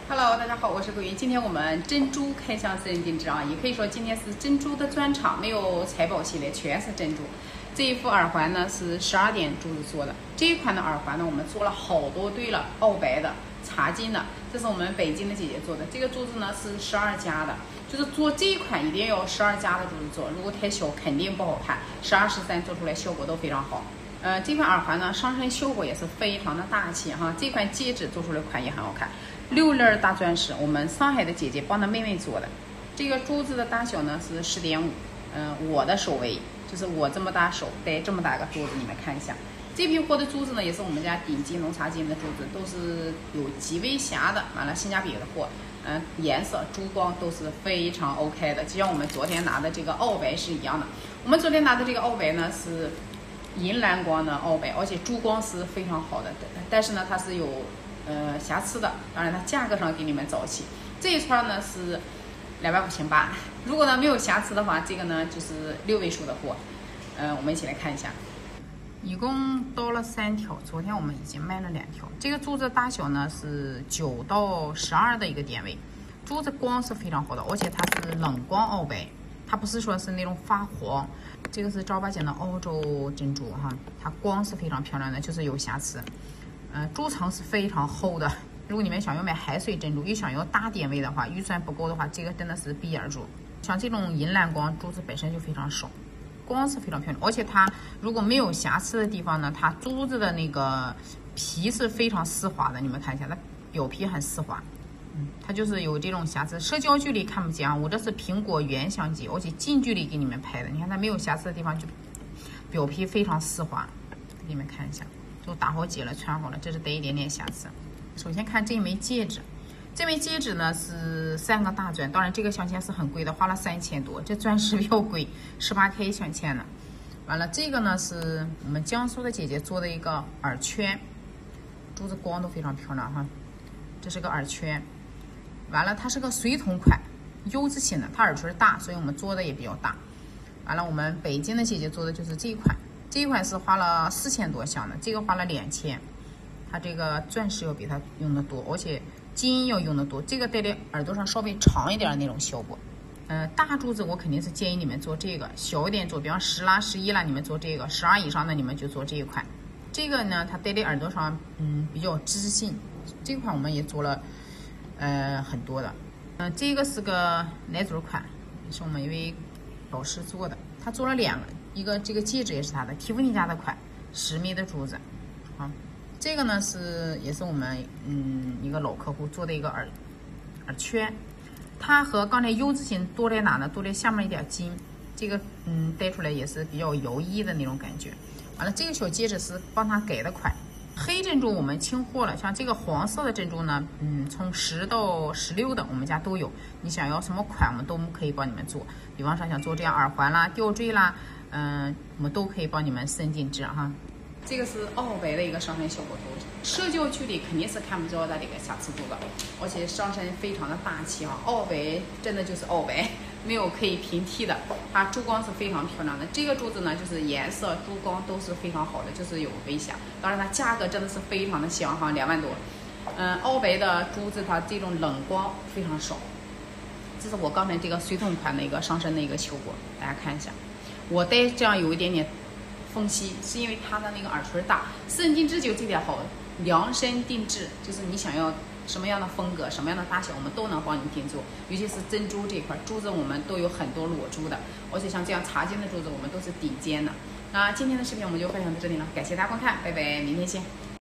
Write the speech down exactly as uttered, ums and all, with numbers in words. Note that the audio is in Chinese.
Hello， 大家好，我是桂云。今天我们珍珠开箱私人定制啊，也可以说今天是珍珠的专场，没有财宝系列，全是珍珠。这一副耳环呢是十二点珠子做的，这一款的耳环呢我们做了好多对了，澳白的、茶金的，这是我们北京的姐姐做的。这个珠子呢是十二加的，就是做这一款一定要十二加的珠子做，如果太小肯定不好看。十二、十三做出来效果都非常好。呃，这款耳环呢上身效果也是非常的大气哈。这款戒指做出来款也很好看。六粒大钻石，我们上海的姐姐帮她妹妹做的。这个珠子的大小呢是十点五，嗯，我的手围就是我这么大手戴这么大个珠子，你们看一下。这批货的珠子呢也是我们家顶级浓茶金的珠子，都是有极微瑕的，完了性价比的货，嗯，颜色珠光都是非常 OK 的，就像我们昨天拿的这个澳白是一样的。我们昨天拿的这个澳白呢是银蓝光的澳白，而且珠光是非常好的，但是呢它是有呃瑕疵的，当然它价格上给你们找齐。这一串呢是两万五千八，如果呢没有瑕疵的话，这个呢就是六位数的货。呃，我们一起来看一下，一共到了三条，昨天我们已经卖了两条。这个珠子大小呢是九到十二的一个点位，珠子光是非常好的，而且它是冷光澳白，它不是说是那种发黄。这个是正儿八经的澳洲珍珠哈，它光是非常漂亮的，就是有瑕疵。呃，珠层是非常厚的。如果你们想要买海水珍珠，又想要大点位的话，预算不够的话，这个真的是闭眼珠。像这种银蓝光珠子本身就非常少，光是非常漂亮，而且它如果没有瑕疵的地方呢，它珠子的那个皮是非常丝滑的，你们看一下，它表皮很丝滑。嗯，它就是有这种瑕疵，社交距离看不见啊。我这是苹果原相机，而且近距离给你们拍的，你看它没有瑕疵的地方就表皮非常丝滑，给你们看一下。都打好结了，穿好了，这是带一点点瑕疵。首先看这一枚戒指，这枚戒指呢是三个大钻，当然这个镶嵌是很贵的，花了三千多，这钻石比较贵，十八 K 镶嵌的。完了，这个呢是我们江苏的姐姐做的一个耳圈，珠子光都非常漂亮哈。这是个耳圈，完了它是个水桶款，优质型的，它耳垂大，所以我们做的也比较大。完了，我们北京的姐姐做的就是这一款。这一款是花了四千多镶的，这个花了两千，它这个钻石要比它用的多，而且金要用的多，这个戴在耳朵上稍微长一点的那种效果。呃，大珠子我肯定是建议你们做这个，小一点做，比方十啦、十一啦，你们做这个，十二以上的你们就做这一款。这个呢，它戴在耳朵上，嗯，比较知性。这款我们也做了，呃，很多的。嗯、呃，这个是个奶嘴款，是我们一位老师做的，他做了两个。一个这个戒指也是他的，蒂芙尼家的款，十米的珠子，啊，这个呢是也是我们嗯一个老客户做的一个耳耳圈，它和刚才优质型多在哪呢？多在下面一点金，这个嗯戴出来也是比较摇曳的那种感觉。完了，这个小戒指是帮他改的款，黑珍珠我们清货了，像这个黄色的珍珠呢，嗯，从十到十六的我们家都有，你想要什么款我们都可以帮你们做，比方说想做这样耳环啦、吊坠啦。嗯，我们都可以帮你们私人定制哈。这个是澳白的一个上身效果珠，社交距离肯定是看不着它这个瑕疵度的，而且上身非常的大气哈。澳白真的就是澳白，没有可以平替的，它珠光是非常漂亮的。这个珠子呢，就是颜色、珠光都是非常好的，就是有微瑕。当然它价格真的是非常的香哈，两万多。嗯，澳白的珠子它这种冷光非常少。这是我刚才这个水桶款的一个上身的一个效果，大家看一下。我戴这样有一点点缝隙，是因为它的那个耳垂大。私人定制就这点好，量身定制，就是你想要什么样的风格、什么样的大小，我们都能帮你定做。尤其是珍珠这块，珠子我们都有很多裸珠的，而且像这样茶金的珠子，我们都是顶尖的。那今天的视频我们就分享到这里了，感谢大家观看，拜拜，明天见。